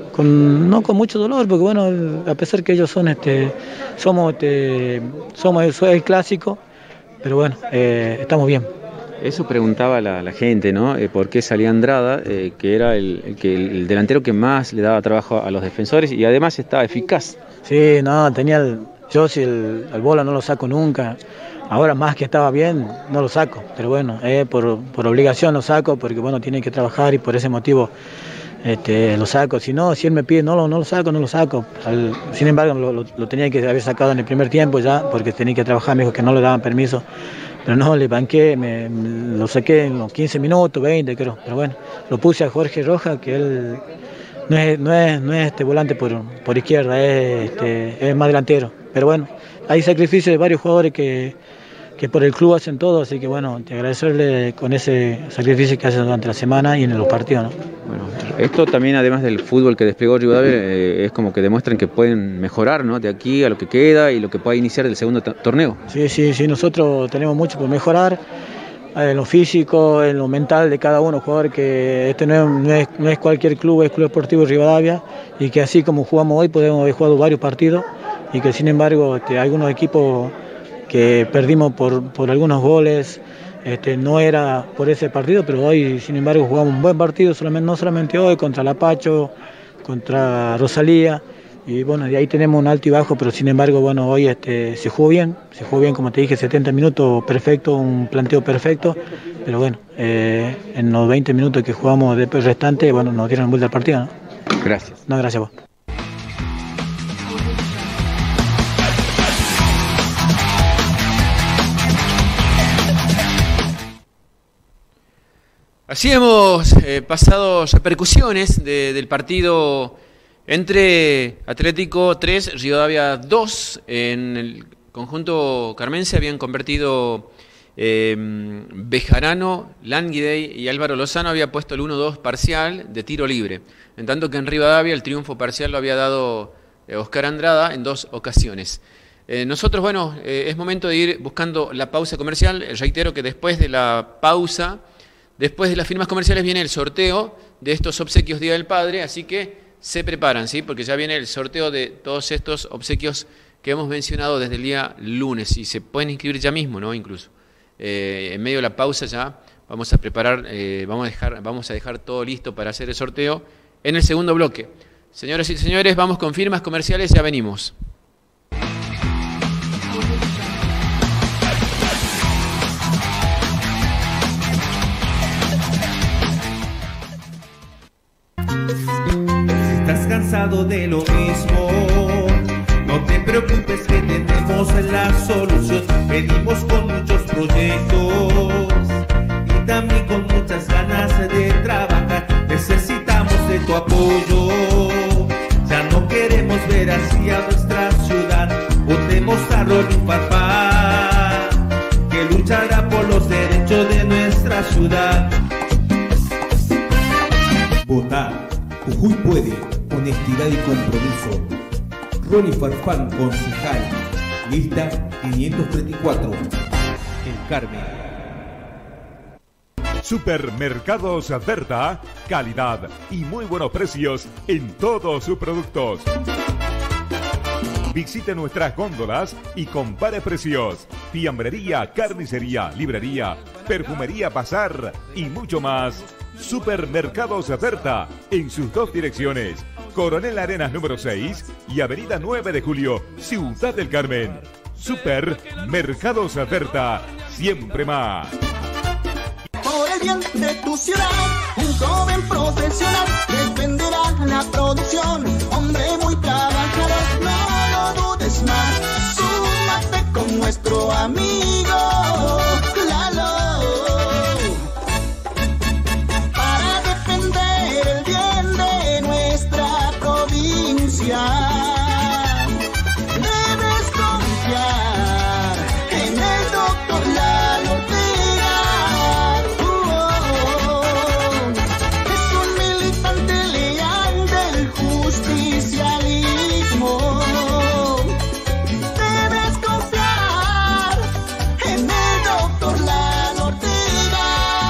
con no con mucho dolor, porque bueno, el, a pesar que ellos son este, somos este, somos el, el clásico, pero bueno, eh, estamos bien. Eso preguntaba la, la gente, ¿no? Eh, ¿Por qué salía Andrada, eh, que era el, el, que, el delantero que más le daba trabajo a los defensores y además estaba eficaz? Sí, no, tenía el, yo si el, el bola no lo saco nunca. Ahora más que estaba bien, no lo saco, pero bueno, eh, por, por obligación lo saco, porque bueno, tiene que trabajar y por ese motivo este, lo saco. Si no, si él me pide, no lo, no lo saco, no lo saco. Al, sin embargo, lo, lo, lo tenía que haber sacado en el primer tiempo ya, porque tenía que trabajar, me dijo que no le daban permiso. Pero no, le banqué, me, me, lo saqué en los quince minutos, veinte creo. Pero bueno, lo puse a Jorge Rojas, que él no es, no es, no es este volante por, por izquierda, es, este, es más delantero. Pero bueno, hay sacrificios de varios jugadores que... que por el club hacen todo, así que bueno, te agradecerle con ese sacrificio que hacen durante la semana y en los partidos, ¿no? Bueno, esto también, además del fútbol que desplegó Rivadavia, eh, es como que demuestran que pueden mejorar, ¿no? De aquí a lo que queda y lo que pueda iniciar el segundo torneo. Sí, sí, sí, nosotros tenemos mucho por mejorar en lo físico, en lo mental de cada uno, jugador que este no es, no es, no es cualquier club, es Club Deportivo Rivadavia, y que así como jugamos hoy podemos haber jugado varios partidos y que sin embargo este, algunos equipos que perdimos por, por algunos goles, este, no era por ese partido, pero hoy sin embargo jugamos un buen partido, solamente, no solamente hoy, contra Lapacho, contra Rosalía, y bueno, de ahí tenemos un alto y bajo, pero sin embargo, bueno, hoy este, se jugó bien, se jugó bien, como te dije, setenta minutos perfecto, un planteo perfecto, pero bueno, eh, en los veinte minutos que jugamos después restante, bueno, nos dieron vuelta al partido, ¿no? Gracias. No, gracias a vos. Así hemos eh, pasado repercusiones de, del partido entre Atlético tres, Rivadavia dos. En el conjunto carmense habían convertido eh, Bejarano, Languidey y Álvaro Lozano había puesto el uno dos parcial de tiro libre. En tanto que en Rivadavia el triunfo parcial lo había dado eh, Oscar Andrada en dos ocasiones. Eh, nosotros, bueno, eh, es momento de ir buscando la pausa comercial. Eh, reitero que después de la pausa... Después de las firmas comerciales viene el sorteo de estos obsequios Día del Padre, así que se preparan, ¿sí? Porque ya viene el sorteo de todos estos obsequios que hemos mencionado desde el día lunes y se pueden inscribir ya mismo, ¿no? Incluso. Eh, en medio de la pausa ya vamos a preparar, eh, vamos, a dejar, vamos a dejar todo listo para hacer el sorteo en el segundo bloque. Señoras y señores, vamos con firmas comerciales, ya venimos. Estás cansado de lo mismo, no te preocupes que tenemos la solución. Venimos con muchos proyectos y también con muchas ganas de trabajar. Necesitamos de tu apoyo, ya no queremos ver así a nuestra ciudad. Votemos a Ronnie Farfán, que luchará por los derechos de nuestra ciudad. Votar. Jujuy puede, honestidad y compromiso. Ronnie Farfán, concejal. Lista quinientos treinta y cuatro. El Carmen. Supermercados Berta, calidad y muy buenos precios en todos sus productos. Visite nuestras góndolas y compare precios. Fiambrería, carnicería, librería, perfumería, bazar y mucho más. Supermercados Berta, en sus dos direcciones, Coronel Arenas número seis y Avenida nueve de Julio, Ciudad del Carmen. Supermercados Berta, siempre más. Por el bien de tu ciudad, un joven profesional defenderá la producción. Hombre muy trabajador, no lo dudes más. Súmate con nuestro amigo Lalo, para defender el bien de nuestra provincia. Debes confiar en el doctor Lalo Ortega. Es un militante leal del justicialismo. Debes confiar en el doctor Lalo Ortega.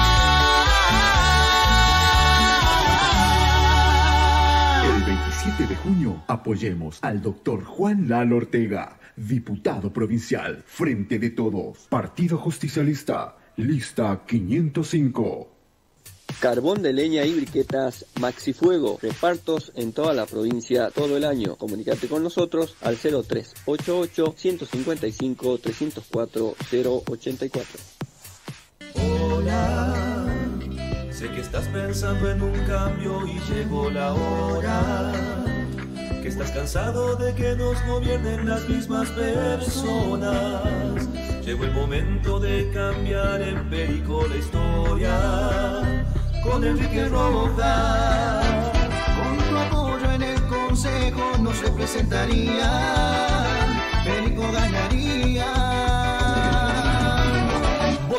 El veintisiete de junio apoyemos al doctor Juan Lalo Ortega, diputado provincial, Frente de Todos, Partido Justicialista, lista quinientos cinco. Carbón de leña y briquetas Maxifuego. Repartos en toda la provincia todo el año. Comunicate con nosotros al cero tres ocho ocho, uno cinco cinco, tres cero cuatro, cero ocho cuatro. Hola, sé que estás pensando en un cambio y llegó la hora. Que estás cansado de que nos gobiernen las mismas personas. Llegó el momento de cambiar en Perico la historia. Con Enrique Rojas, Con tu apoyo en el consejo nos representaría. Perico ganaría.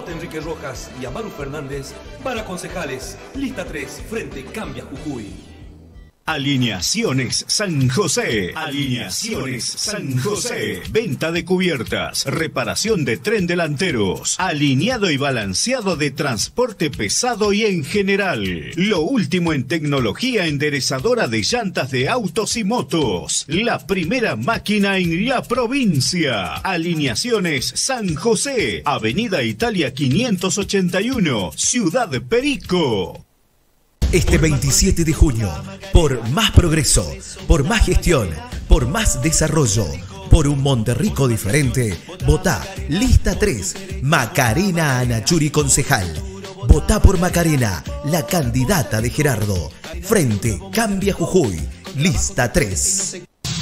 Sumate Enrique Rojas y Amaru Fernández para concejales. Lista tres, Frente Cambia Jujuy. Alineaciones San José. Alineaciones San José. Venta de cubiertas, reparación de tren delanteros, alineado y balanceado de transporte pesado y en general. Lo último en tecnología enderezadora de llantas de autos y motos. La primera máquina en la provincia. Alineaciones San José. Avenida Italia quinientos ochenta y uno, Ciudad Perico. Este veintisiete de junio, por más progreso, por más gestión, por más desarrollo, por un Monterrico diferente, votá Lista tres, Macarena Anachuri concejal. Votá por Macarena, la candidata de Gerardo. Frente Cambia Jujuy, Lista tres.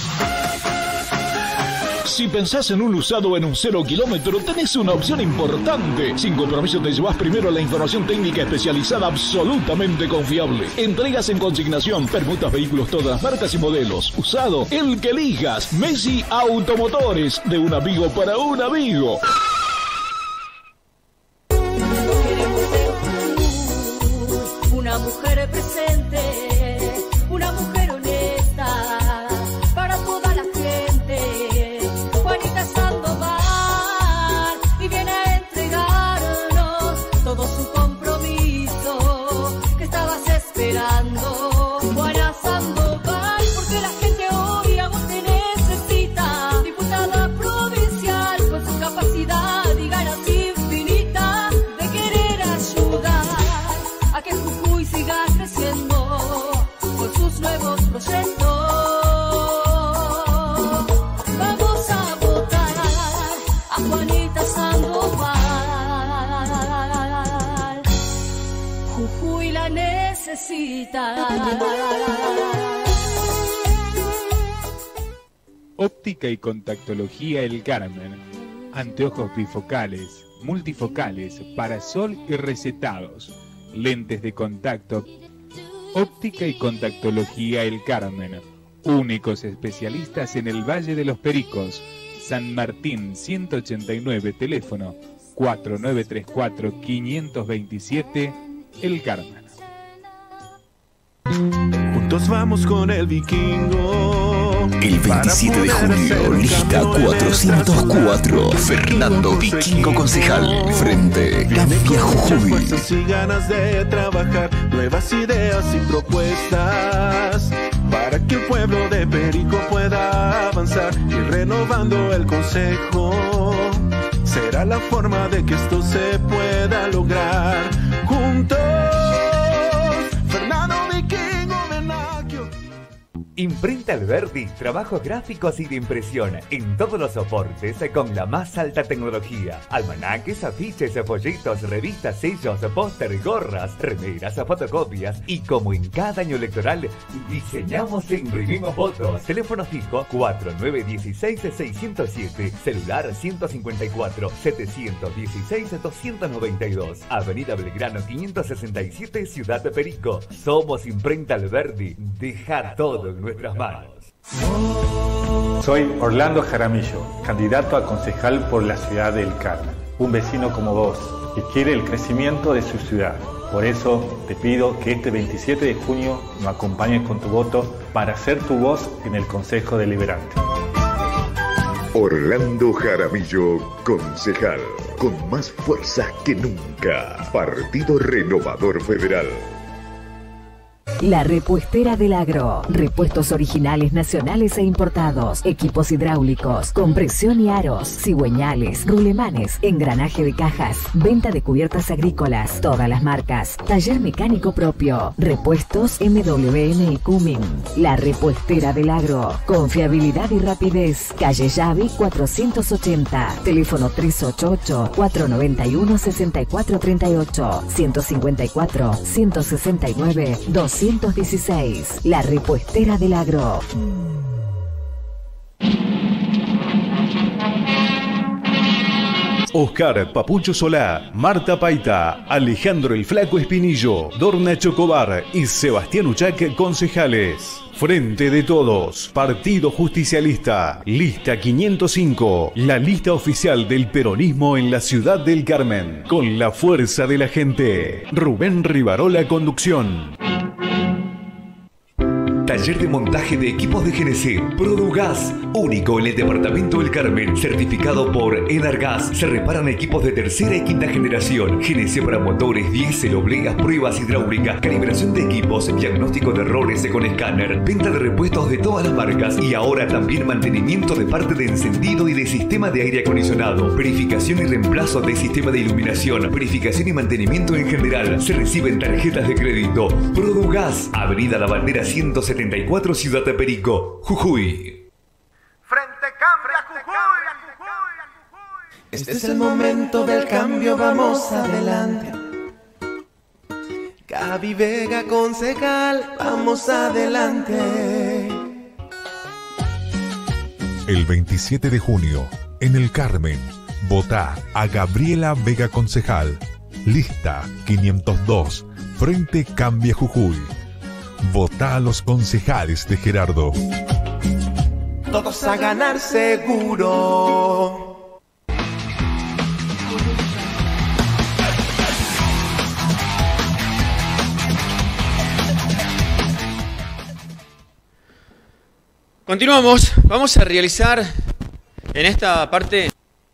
Si pensás en un usado o en un cero kilómetro, tenés una opción importante. Sin compromiso te llevas primero la información técnica especializada absolutamente confiable. Entregas en consignación, permutas vehículos todas marcas y modelos. Usado, el que elijas. Messi Automotores, de un amigo para un amigo. Una mujer presente, una mujer honesta, para toda la gente. Juanita Sandoval, y viene a entregarnos todo su compromiso que estabas esperando. Juana Sandoval, porque la gente hoy a vos te necesita. Diputada provincial con su capacidad y ganas infinitas de querer ayudar a que Jujuy siga creciendo con sus nuevos proyectos. Vamos a votar a Juanita Sandoval. Jujuy la necesita. Óptica y Contactología El Carmen. Anteojos bifocales, multifocales, parasol y recetados. Lentes de contacto. Óptica y Contactología El Carmen. Únicos especialistas en el Valle de los Pericos. San Martín ciento ochenta y nueve, teléfono cuatro nueve tres cuatro, cinco dos siete, El Carmen. Juntos vamos con el vikingo. El veintisiete de junio, lista cuatrocientos cuatro, Fernando Vikingo concejal, frente Cambia Jujuy. Y ganas de trabajar, nuevas ideas y propuestas, para que el pueblo de Perico pueda avanzar. Y renovando el consejo, será la forma de que esto se pueda lograr. Juntos, Fernando Vikingo Venacchio. Imprenta Alberdi, trabajos gráficos y de impresión en todos los soportes con la más alta tecnología. Almanaques, afiches, folletos, revistas, sellos, póster, gorras, remeras, fotocopias y como en cada año electoral, diseñamos e imprimimos votos. Teléfono fijo cuatro nueve uno seis, seis cero siete, celular ciento cincuenta y cuatro, setecientos dieciséis, doscientos noventa y dos, Avenida Belgrano quinientos sesenta y siete, Ciudad de Perico. Somos Imprenta Alberdi, deja todo en nuestras manos. Soy Orlando Jaramillo, candidato a concejal por la ciudad del Carmen. Un vecino como vos, que quiere el crecimiento de su ciudad. Por eso te pido que este veintisiete de junio me acompañes con tu voto para ser tu voz en el Consejo Deliberante. Orlando Jaramillo, concejal, con más fuerza que nunca. Partido Renovador Federal. La Repuestera del Agro. Repuestos originales nacionales e importados. Equipos hidráulicos, compresión y aros, cigüeñales, rulemanes, engranaje de cajas, venta de cubiertas agrícolas, todas las marcas. Taller mecánico propio. Repuestos M W M y Cumming. La Repuestera del Agro. Confiabilidad y rapidez. Calle Yavi cuatrocientos ochenta. Teléfono tres ocho ocho, cuatro nueve uno, seis cuatro tres ocho. ciento cincuenta y cuatro, ciento sesenta y nueve, doscientos dieciséis. La Repuestera del Agro. Oscar Papucho Solá, Marta Paita, Alejandro el Flaco Espinillo, Dorna Chocobar y Sebastián Uchac, concejales. Frente de Todos, Partido Justicialista, lista quinientos cinco, la lista oficial del peronismo en la ciudad del Carmen, con la fuerza de la gente. Rubén Rivarola, conducción. Taller de montaje de equipos de G N C. Produgas, único en el departamento del Carmen, certificado por Enargas. Se reparan equipos de tercera y quinta generación. G N C para motores, diésel, obleas, pruebas hidráulicas, calibración de equipos, diagnóstico de errores con escáner, venta de repuestos de todas las marcas y ahora también mantenimiento de parte de encendido y de sistema de aire acondicionado, verificación y reemplazo de sistema de iluminación, verificación y mantenimiento en general. Se reciben tarjetas de crédito. Produgas, Avenida La Bandera ciento setenta y cuatro, Ciudad de Perico, Jujuy. Este es el momento del cambio, vamos adelante. Gaby Vega, concejal, vamos adelante. El veintisiete de junio, en el Carmen, votá a Gabriela Vega, concejal. Lista quinientos dos, Frente Cambia Jujuy. Votá a los concejales de Gerardo. Todos a ganar seguro. Continuamos, vamos a realizar en esta parte,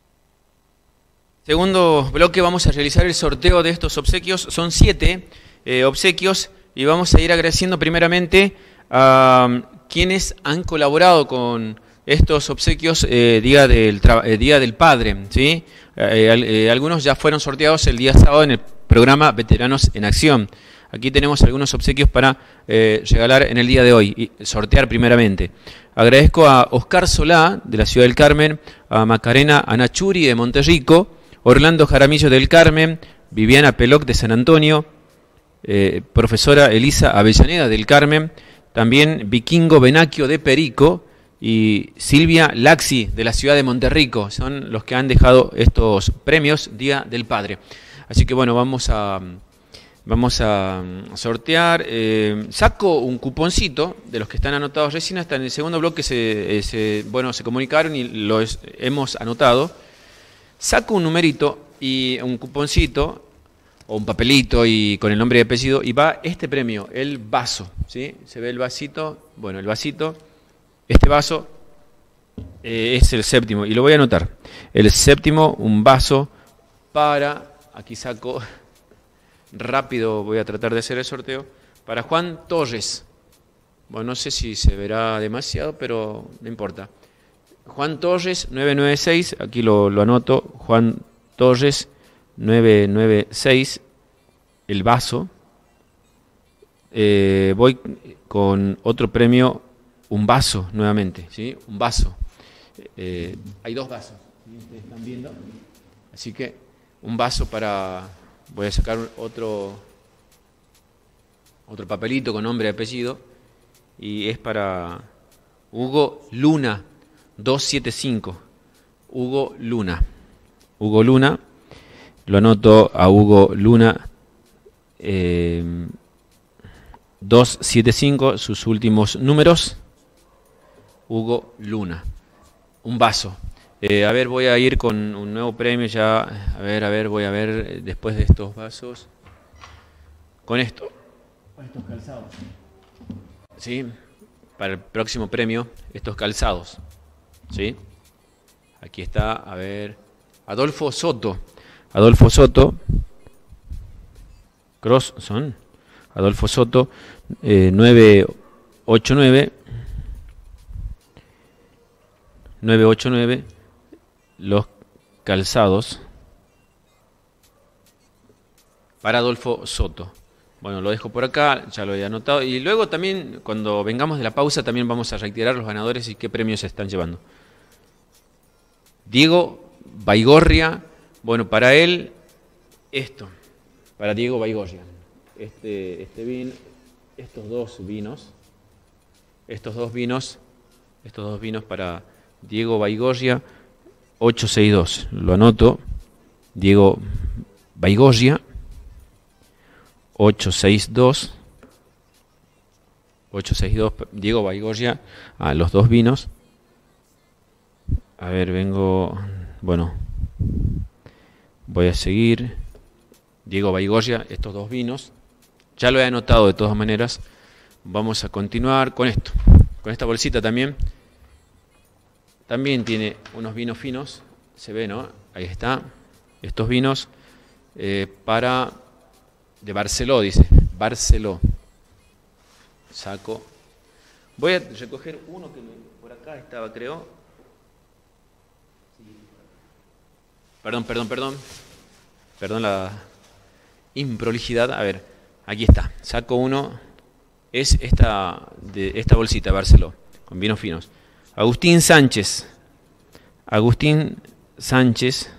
segundo bloque, vamos a realizar el sorteo de estos obsequios. Son siete eh, obsequios y vamos a ir agradeciendo primeramente a um, quienes han colaborado con estos obsequios eh, día, del eh, día del Padre, ¿sí? Eh, eh, algunos ya fueron sorteados el día sábado en el programa Veteranos en Acción. Aquí tenemos algunos obsequios para eh, regalar en el día de hoy y sortear primeramente. Agradezco a Oscar Solá, de la Ciudad del Carmen, a Macarena Anachuri, de Monterrico, Orlando Jaramillo del Carmen, Viviana Peloc, de San Antonio, eh, profesora Elisa Avellaneda del Carmen, también Vikingo Benaquio de Perico y Silvia Laxi, de la Ciudad de Monterrico. Son los que han dejado estos premios Día del Padre. Así que bueno, vamos a... Vamos a sortear, eh, saco un cuponcito de los que están anotados recién, hasta en el segundo bloque se, se, bueno, se comunicaron y lo es, hemos anotado. Saco un numerito y un cuponcito o un papelito y con el nombre y apellido y va este premio, el vaso, ¿sí? Se ve el vasito, bueno, el vasito, este vaso eh, es el séptimo y lo voy a anotar. El séptimo, un vaso para, aquí saco... Rápido voy a tratar de hacer el sorteo. Para Juan Torres. Bueno, no sé si se verá demasiado, pero no importa. Juan Torres, nueve nueve seis. Aquí lo, lo anoto. Juan Torres, nueve nueve seis. El vaso. Eh, voy con otro premio. Un vaso, nuevamente. ¿Sí? Un vaso. Eh, hay dos vasos. ¿Sí? Ustedes están viendo. Así que un vaso para... Voy a sacar otro, otro papelito con nombre y apellido y es para Hugo Luna, doscientos setenta y cinco. Hugo Luna. Hugo Luna, lo anoto a Hugo Luna, eh, doscientos setenta y cinco, sus últimos números. Hugo Luna. Un vaso. Eh, a ver, voy a ir con un nuevo premio ya. A ver, a ver, voy a ver eh, después de estos vasos. Con esto. Con estos calzados. ¿Sí? Para el próximo premio, estos calzados. ¿Sí? Aquí está, a ver. Adolfo Soto. Adolfo Soto. Cross son. Adolfo Soto. Eh, nueve ocho nueve. nueve ocho nueve. Los calzados para Adolfo Soto. Bueno, lo dejo por acá, ya lo he anotado. Y luego también, cuando vengamos de la pausa, también vamos a reiterar los ganadores y qué premios se están llevando. Diego Baigorria, bueno, para él, esto, para Diego Baigorria. Este, este vino, estos dos vinos, estos dos vinos, estos dos vinos para Diego Baigorria, ochocientos sesenta y dos, lo anoto, Diego Baigorria, ocho seis dos, ocho seis dos, Diego Baigorria, a los dos vinos. A ver, vengo, bueno, voy a seguir. Diego Baigorria, estos dos vinos, ya lo he anotado de todas maneras. Vamos a continuar con esto, con esta bolsita también. También tiene unos vinos finos, se ve, ¿no? Ahí está, estos vinos eh, para, de Barceló, dice, Barceló. Saco, voy a recoger uno que por acá estaba, creo. Perdón, perdón, perdón, perdón la improlijidad. A ver, aquí está, saco uno, es esta, de esta bolsita, Barceló, con vinos finos. Agustín Sánchez, Agustín Sánchez,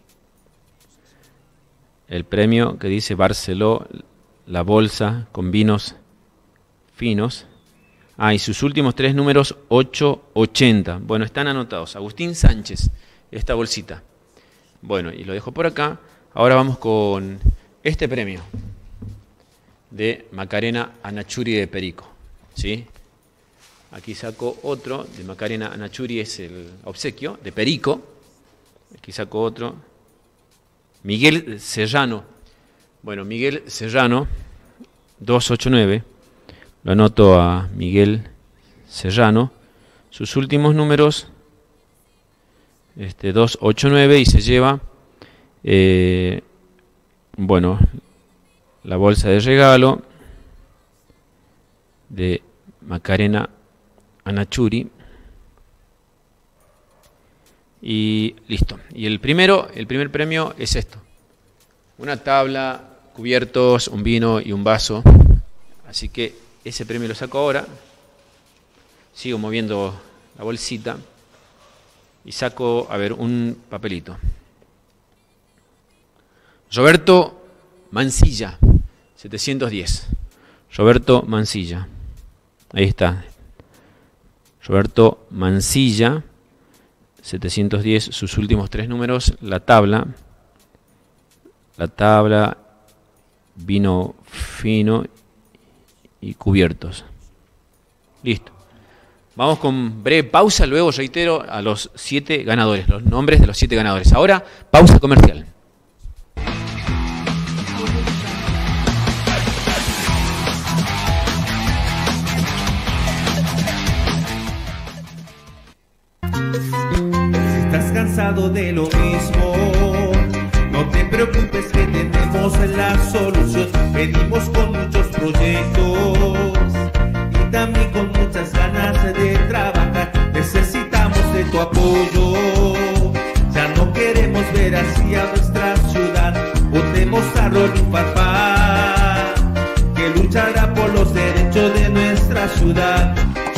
el premio que dice Barceló, la bolsa con vinos finos. Ah, y sus últimos tres números, ocho ochenta. Bueno, están anotados. Agustín Sánchez, esta bolsita. Bueno, y lo dejo por acá. Ahora vamos con este premio de Macarena Anachuri de Perico, ¿sí? Aquí saco otro de Macarena Anachuri, es el obsequio de Perico. Aquí saco otro. Miguel Serrano. Bueno, Miguel Serrano, doscientos ochenta y nueve. Lo anoto a Miguel Serrano. Sus últimos números, este, doscientos ochenta y nueve, y se lleva, eh, bueno, la bolsa de regalo de Macarena Anachuri. Y listo. Y el primero, el primer premio es esto: una tabla, cubiertos, un vino y un vaso. Así que ese premio lo saco ahora. Sigo moviendo la bolsita y saco, a ver, un papelito. Roberto Mancilla, setecientos diez. Roberto Mancilla. Ahí está. Roberto Mancilla, setecientos diez, sus últimos tres números, la tabla. La tabla, vino fino y cubiertos. Listo. Vamos con breve pausa, luego reitero a los siete ganadores, los nombres de los siete ganadores. Ahora, pausa comercial. Si estás cansado de lo mismo, no te preocupes que tenemos la solución. Venimos con muchos proyectos y también con muchas ganas de trabajar. Necesitamos de tu apoyo, ya no queremos ver así a nuestra ciudad. Votemos a Rolín Farfán, que luchará por los derechos de nuestra ciudad.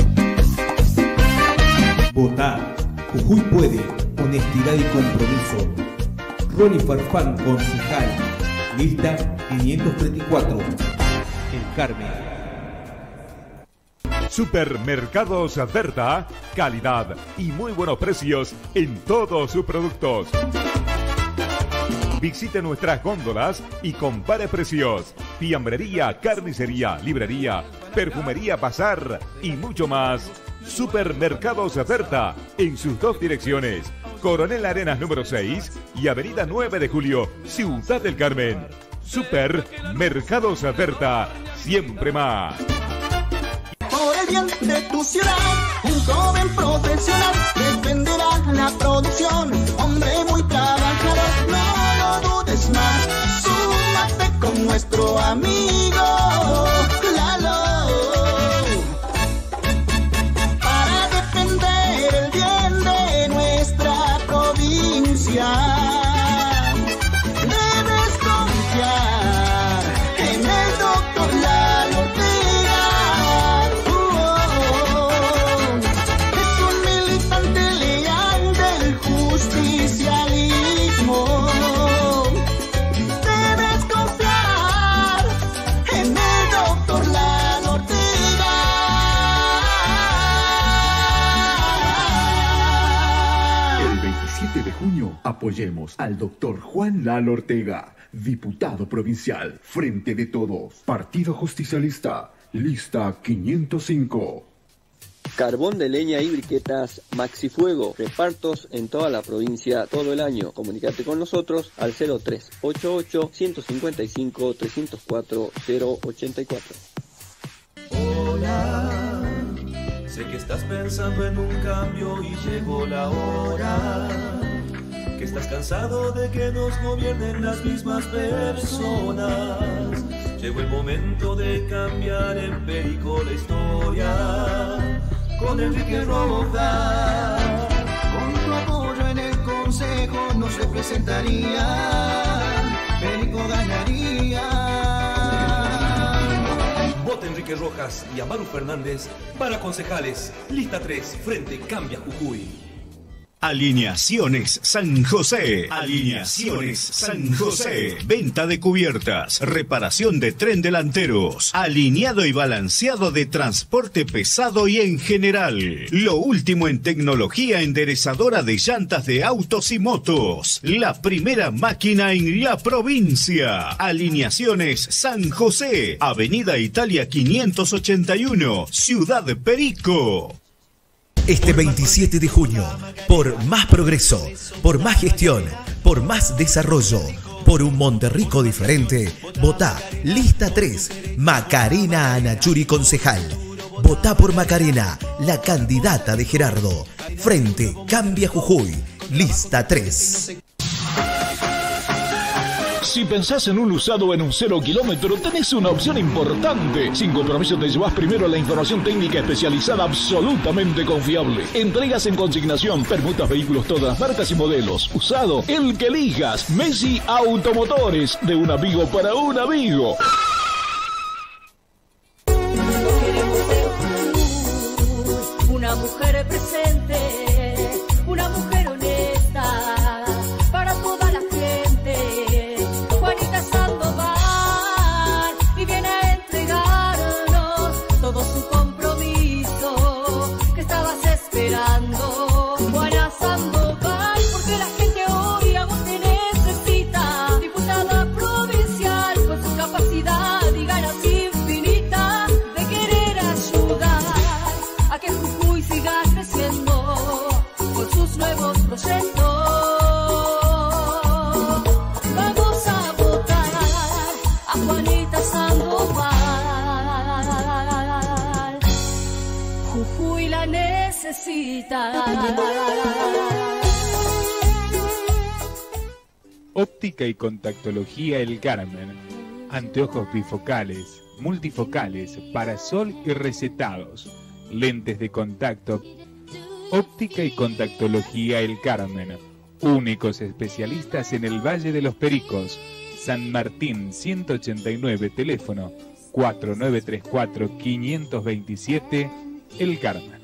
Votar. Jujuy puede. Honestidad y compromiso. Rolín Farfán, concejal. Lista quinientos treinta y cuatro. El Carmen. Supermercados Berta, calidad y muy buenos precios en todos sus productos. Visite nuestras góndolas y compare precios. Fiambrería, carnicería, librería, perfumería, bazar y mucho más. Supermercados Berta, en sus dos direcciones, Coronel Arenas número seis y Avenida nueve de Julio, Ciudad del Carmen. Supermercados Berta, siempre más. Por el bien de tu ciudad, un joven profesional defenderá la producción. Hombre muy trabajador, no lo dudes más. Súmate con nuestro amigo Lalo, para defender el bien de nuestra provincia. Debes confiar en el doctor Lalo Ortega. Es un militante leal del justicialismo. Debes confiar en junio, apoyemos al doctor Juan Lalo Ortega, diputado provincial, Frente de Todos, Partido Justicialista, lista quinientos cinco. Carbón de leña y briquetas Maxifuego. Repartos en toda la provincia todo el año. Comunicate con nosotros al cero tres ocho ocho, uno cinco cinco, tres cero cuatro, cero ocho cuatro. Hola, sé que estás pensando en un cambio y llegó la hora. Que estás cansado de que nos gobiernen las mismas personas. Llegó el momento de cambiar en Perico la historia. Con Enrique Rojas, con tu apoyo en el consejo no se presentaría, Perico ganaría. Vota Enrique Rojas y Amaru Fernández para concejales. Lista tres, Frente Cambia Jujuy. Alineaciones San José. Alineaciones San José. Venta de cubiertas, reparación de tren delanteros, alineado y balanceado de transporte pesado y en general. Lo último en tecnología enderezadora de llantas de autos y motos. La primera máquina en la provincia. Alineaciones San José. Avenida Italia quinientos ochenta y uno, Ciudad Perico. Este veintisiete de junio, por más progreso, por más gestión, por más desarrollo, por un Monterrico diferente, votá Lista tres, Macarena Anachuri concejal. Votá por Macarena, la candidata de Gerardo. Frente Cambia Jujuy, Lista tres. Si pensás en un usado en un cero kilómetro, tenés una opción importante. Sin compromiso te llevas primero la información técnica especializada absolutamente confiable. Entregas en consignación, permutas vehículos todas las marcas y modelos. Usado, el que elijas. Messi Automotores, de un amigo para un amigo. Una mujer presente, una mujer honesta, para toda la gente. Juanita Sandoval, y viene a entregarnos todo su compromiso que estabas esperando. Juana Sandoval, porque la gente hoy a vos te necesita. Diputada provincial con su capacidad y ganas infinitas de querer ayudar a que Jujuy siga creciendo con sus nuevos proyectos. Vamos a votar a Juanita Sandoval. Jujuy la necesita. Óptica y contactología El Carmen. Anteojos bifocales, multifocales, parasol y recetados. Lentes de contacto. Óptica y contactología El Carmen. Únicos especialistas en el Valle de los Pericos. San Martín ciento ochenta y nueve, teléfono cuatro nueve tres cuatro, cinco dos siete, El Carmen.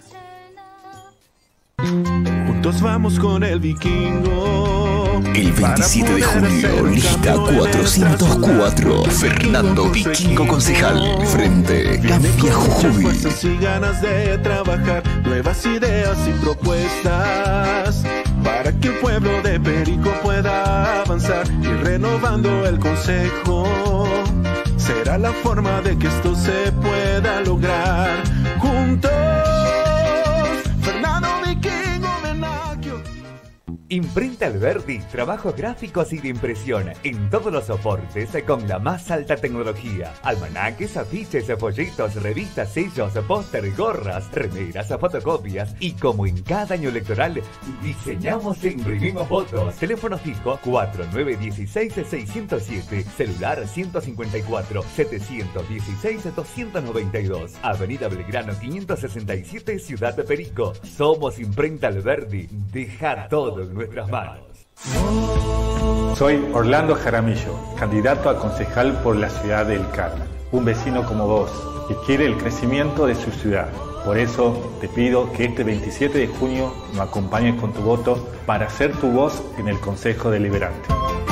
Juntos vamos con el vikingo. El veintisiete de junio, lista cuatrocientos cuatro, Fernando Vikingo concejal, Frente Cambia Jujuy. Fuerzas y ganas de trabajar, nuevas ideas y propuestas, para que el pueblo de Perico pueda avanzar. Y renovando el consejo, será la forma de que esto se pueda lograr. Juntos, Fernando Vikingo Menacchio. Imprenta Alberdi, trabajos gráficos y de impresión en todos los soportes con la más alta tecnología. Almanaques, afiches, folletos, revistas, sellos, póster, gorras, remeras, fotocopias y como en cada año electoral, diseñamos e imprimimos votos. Teléfono fijo cuatro nueve uno seis, seis cero siete, celular ciento cincuenta y cuatro, setecientos dieciséis, doscientos noventa y dos. Avenida Belgrano quinientos sesenta y siete, Ciudad de Perico. Somos Imprenta Alberdi, deja todo en nuestras manos. Soy Orlando Jaramillo, candidato a concejal por la ciudad del Carmen. Un vecino como vos, que quiere el crecimiento de su ciudad. Por eso te pido que este veintisiete de junio me acompañes con tu voto para ser tu voz en el Consejo Deliberante.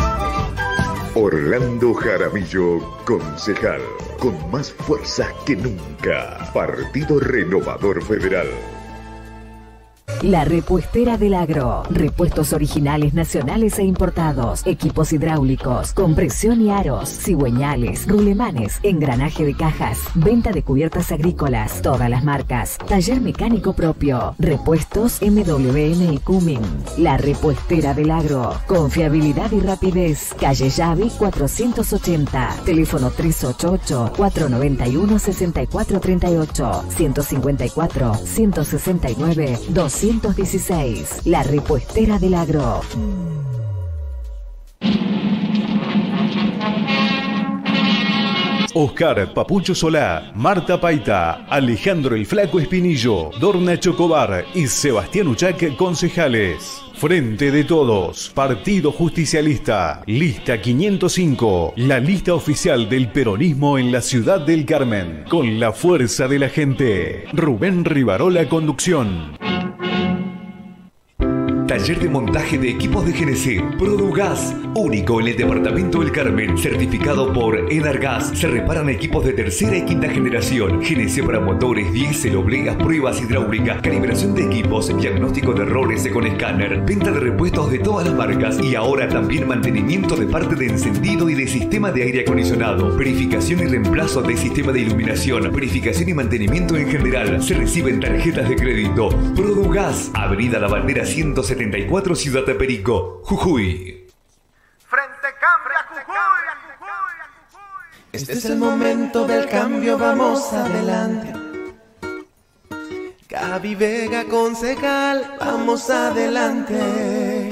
Orlando Jaramillo, concejal, con más fuerza que nunca. Partido Renovador Federal. La Repuestera del Agro. Repuestos originales nacionales e importados. Equipos hidráulicos, compresión y aros, cigüeñales, rulemanes, engranaje de cajas, venta de cubiertas agrícolas, todas las marcas. Taller mecánico propio. Repuestos M W M y Cumin. La Repuestera del Agro. Confiabilidad y rapidez. Calle Yavi cuatrocientos ochenta. Teléfono tres ocho ocho, cuatro nueve uno, seis cuatro tres ocho. ciento cincuenta y cuatro, ciento sesenta y nueve, doscientos dieciséis. La Repuestera del Agro. Oscar Papucho Solá, Marta Paita, Alejandro el Flaco Espinillo, Dorna Chocobar y Sebastián Uchac, concejales. Frente de Todos, Partido Justicialista, lista quinientos cinco, la lista oficial del peronismo en la ciudad del Carmen, con la fuerza de la gente. Rubén Rivarola, conducción. Taller de montaje de equipos de G N C, Produgas, único en el departamento del Carmen, certificado por Enargas. Se reparan equipos de tercera y quinta generación, G N C para motores, diésel, oblegas, pruebas hidráulicas, calibración de equipos, diagnóstico de errores con escáner, venta de repuestos de todas las marcas y ahora también mantenimiento de parte de encendido y de sistema de aire acondicionado, verificación y reemplazo de sistema de iluminación, verificación y mantenimiento en general. Se reciben tarjetas de crédito. Produgas, Avenida La Bandera ciento setenta y cuatro, Ciudad de Perico, Jujuy. Frente Cambia Jujuy. Este es el momento del cambio, vamos adelante. Gaby Vega, concejal, vamos adelante.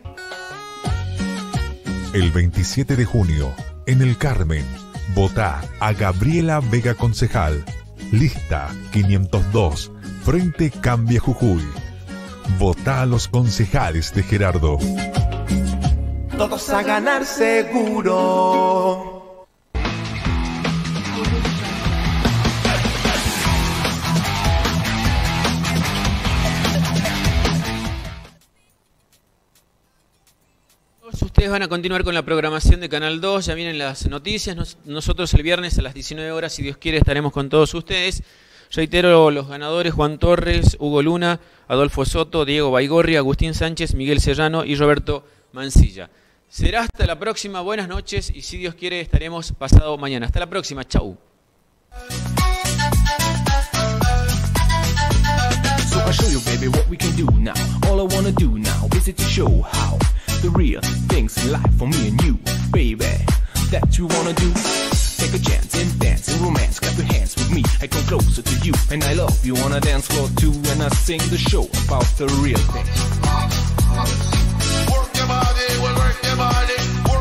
El veintisiete de junio, en el Carmen, votá a Gabriela Vega Concejal. Lista quinientos dos, Frente Cambia Jujuy. Votá a los concejales de Gerardo. Todos a ganar seguro. Ustedes van a continuar con la programación de Canal dos, ya vienen las noticias. Nos, nosotros el viernes a las diecinueve horas, si Dios quiere, estaremos con todos ustedes. Reitero los ganadores: Juan Torres, Hugo Luna, Adolfo Soto, Diego Baigorri, Agustín Sánchez, Miguel Serrano y Roberto Mancilla. Será hasta la próxima, buenas noches y si Dios quiere estaremos pasado mañana. Hasta la próxima, chau. So I'll show you, baby, what we can do now. All I wanna do now is to show how the real things in life for me and you, baby, that you wanna do. Take a chance and dance and romance. Clap your hands with me. I come closer to you, and I love you on a dance floor too. And I sing the show about the real thing. Work your body, well, work your body.